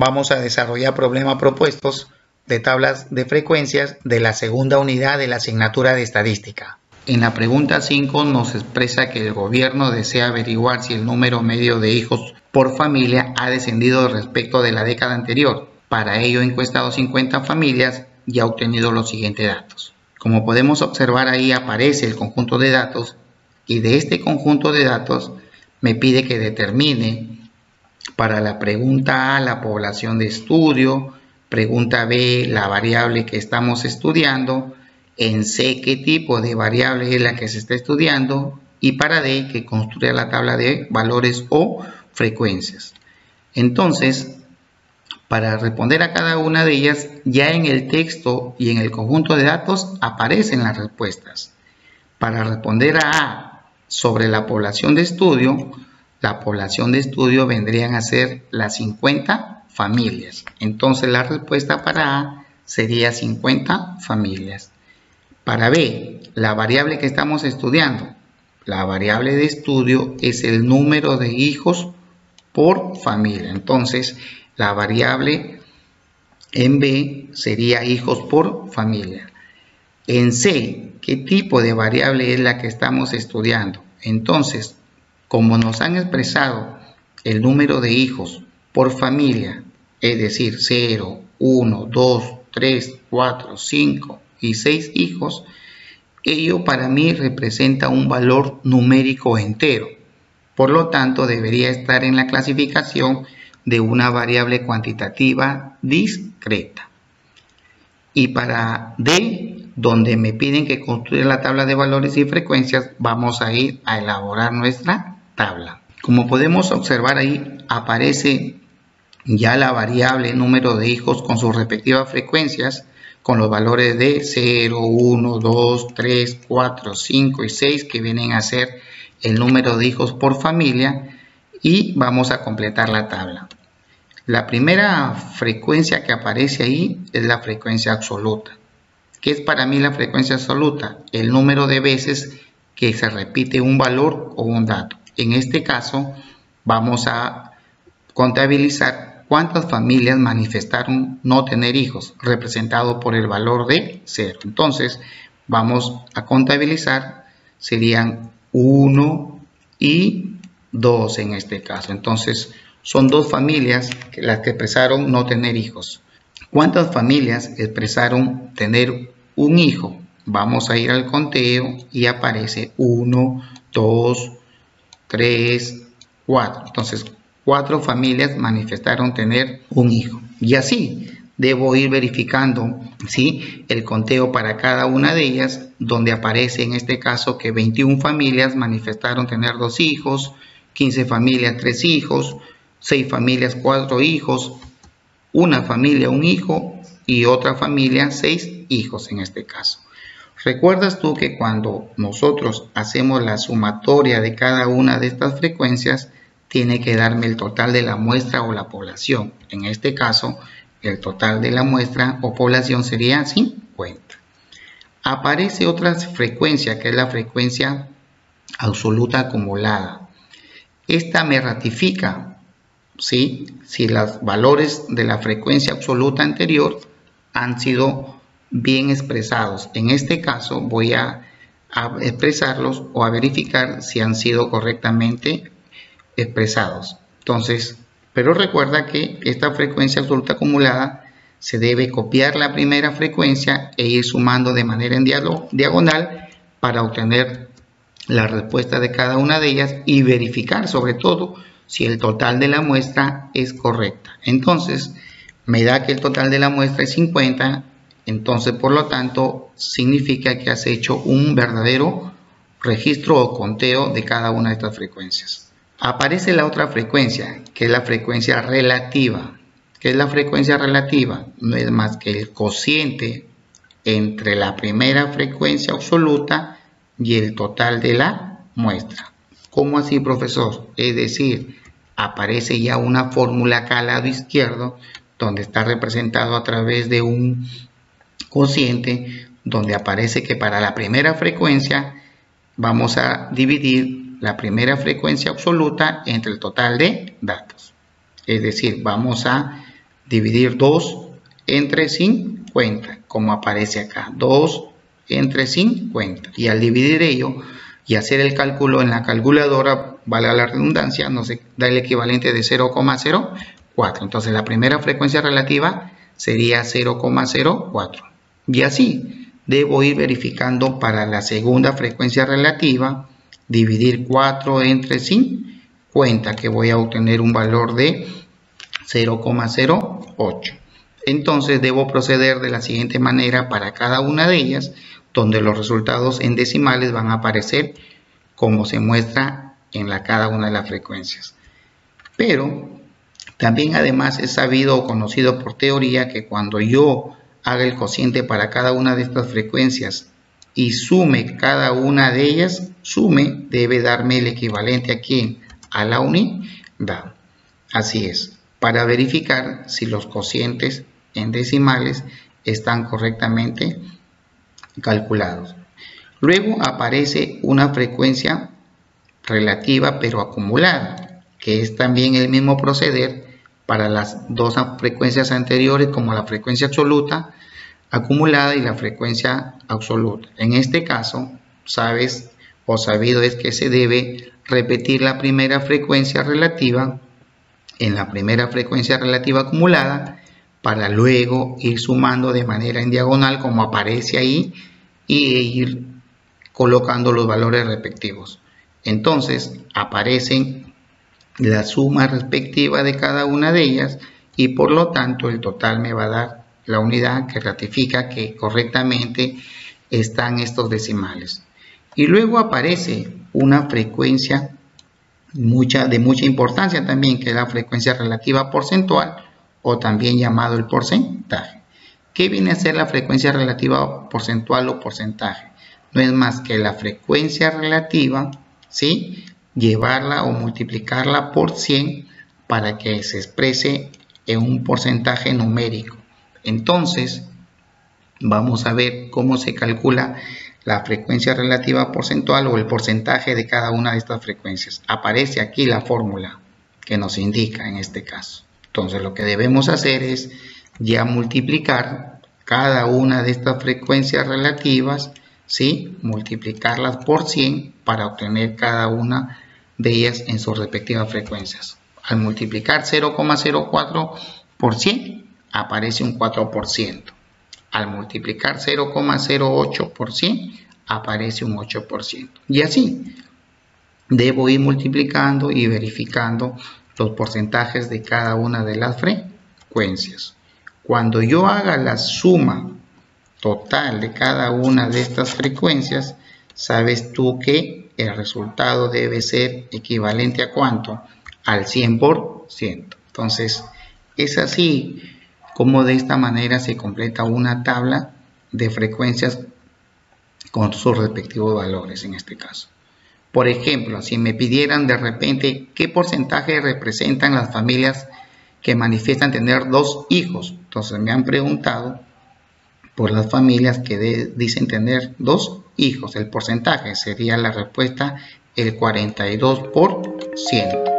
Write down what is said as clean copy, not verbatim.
vamos a desarrollar problemas propuestos de tablas de frecuencias de la segunda unidad de la asignatura de estadística. En la pregunta 5 nos expresa que el gobierno desea averiguar si el número medio de hijos por familia ha descendido respecto de la década anterior. Para ello ha encuestado 50 familias y ha obtenido los siguientes datos. Como podemos observar, ahí aparece el conjunto de datos y de este conjunto de datos me pide que determine para la pregunta A la población de estudio, pregunta B la variable que estamos estudiando, en C qué tipo de variable es la que se está estudiando y para D que construya la tabla de valores o frecuencias. Entonces, para responder a cada una de ellas, ya en el texto y en el conjunto de datos aparecen las respuestas. Para responder a A sobre la población de estudio vendrían a ser las 50 familias. Entonces la respuesta para A sería 50 familias. Para B, la variable que estamos estudiando, la variable de estudio es el número de hijos por familia. Entonces la variable en B sería hijos por familia. En C, ¿qué tipo de variable es la que estamos estudiando? Entonces, como nos han expresado el número de hijos por familia, es decir, 0, 1, 2, 3, 4, 5 y 6 hijos, ello para mí representa un valor numérico entero. Por lo tanto, debería estar en la clasificación de una variable cuantitativa discreta. Y para D, donde me piden que construya la tabla de valores y frecuencias, vamos a ir a elaborar nuestra tabla. Como podemos observar ahí, aparece ya la variable número de hijos con sus respectivas frecuencias, con los valores de 0, 1, 2, 3, 4, 5 y 6, que vienen a ser el número de hijos por familia, y vamos a completar la tabla. La primera frecuencia que aparece ahí es la frecuencia absoluta. ¿Qué es para mí la frecuencia absoluta? El número de veces que se repite un valor o un dato. En este caso vamos a contabilizar cuántas familias manifestaron no tener hijos, representado por el valor de 0. Entonces vamos a contabilizar, serían 1 y 2 en este caso. Entonces son dos familias las que expresaron no tener hijos. ¿Cuántas familias expresaron tener un hijo? Vamos a ir al conteo y aparece 1, 2, 3, 4. Entonces 4 familias manifestaron tener un hijo. Y así debo ir verificando, ¿sí?, el conteo para cada una de ellas, donde aparece en este caso que 21 familias manifestaron tener 2 hijos, 15 familias 3 hijos, 6 familias 4 hijos, una familia 1 hijo y otra familia 6 hijos en este caso. ¿Recuerdas tú que cuando nosotros hacemos la sumatoria de cada una de estas frecuencias, tiene que darme el total de la muestra o la población? En este caso, el total de la muestra o población sería 50. Aparece otra frecuencia, que es la frecuencia absoluta acumulada. Esta me ratifica, ¿sí?, si los valores de la frecuencia absoluta anterior han sido bien expresados. En este caso voy a expresarlos o a verificar si han sido correctamente expresados. Entonces, pero recuerda que esta frecuencia absoluta acumulada se debe copiar la primera frecuencia e ir sumando de manera en diagonal para obtener la respuesta de cada una de ellas y verificar sobre todo si el total de la muestra es correcta. Entonces me da que el total de la muestra es 50, entonces por lo tanto significa que has hecho un verdadero registro o conteo de cada una de estas frecuencias. Aparece la otra frecuencia, que es la frecuencia relativa. ¿Qué es la frecuencia relativa? No es más que el cociente entre la primera frecuencia absoluta y el total de la muestra. ¿Cómo así, profesor? Es decir, aparece ya una fórmula acá al lado izquierdo, donde está representado a través de un cociente, donde aparece que para la primera frecuencia vamos a dividir la primera frecuencia absoluta entre el total de datos. Es decir, vamos a dividir 2 entre 50, como aparece acá, 2 entre 50. Y al dividir ello y hacer el cálculo en la calculadora, valga la redundancia, nos da el equivalente de 0,04. Entonces la primera frecuencia relativa sería 0,04. Y así debo ir verificando para la segunda frecuencia relativa, dividir 4 entre 50, que voy a obtener un valor de 0,08. Entonces debo proceder de la siguiente manera para cada una de ellas, donde los resultados en decimales van a aparecer como se muestra en cada una de las frecuencias. Pero también además es sabido o conocido por teoría que cuando yo haga el cociente para cada una de estas frecuencias y sume cada una de ellas, debe darme el equivalente aquí a la unidad. Así es, para verificar si los cocientes en decimales están correctamente calculados. Luego aparece una frecuencia relativa pero acumulada, que es también el mismo proceder para las dos frecuencias anteriores, como la frecuencia absoluta acumulada y la frecuencia absoluta. En este caso, sabes o sabido es que se debe repetir la primera frecuencia relativa en la primera frecuencia relativa acumulada, para luego ir sumando de manera en diagonal como aparece ahí y ir colocando los valores respectivos. Entonces aparecen la suma respectiva de cada una de ellas y por lo tanto el total me va a dar la unidad que ratifica que correctamente están estos decimales. Y luego aparece una frecuencia de mucha importancia también, que es la frecuencia relativa porcentual, o también llamado el porcentaje. ¿Qué viene a ser la frecuencia relativa porcentual o porcentaje? No es más que la frecuencia relativa, ¿sí?, llevarla o multiplicarla por 100 para que se exprese en un porcentaje numérico. Entonces, vamos a ver cómo se calcula la frecuencia relativa porcentual o el porcentaje de cada una de estas frecuencias. Aparece aquí la fórmula que nos indica en este caso. Entonces lo que debemos hacer es ya multiplicar cada una de estas frecuencias relativas, ¿sí?, multiplicarlas por 100 para obtener cada una de ellas en sus respectivas frecuencias. Al multiplicar 0,04 por 100 aparece un 4%. Al multiplicar 0,08 por 100 aparece un 8%. Y así debo ir multiplicando y verificando los porcentajes de cada una de las frecuencias. Cuando yo haga la suma total de cada una de estas frecuencias, sabes tú que el resultado debe ser equivalente a ¿cuánto? Al 100%. Entonces, es así como de esta manera se completa una tabla de frecuencias con sus respectivos valores en este caso. Por ejemplo, si me pidieran de repente qué porcentaje representan las familias que manifiestan tener 2 hijos, entonces me han preguntado por las familias que dicen tener 2 hijos. El porcentaje sería la respuesta el 42%.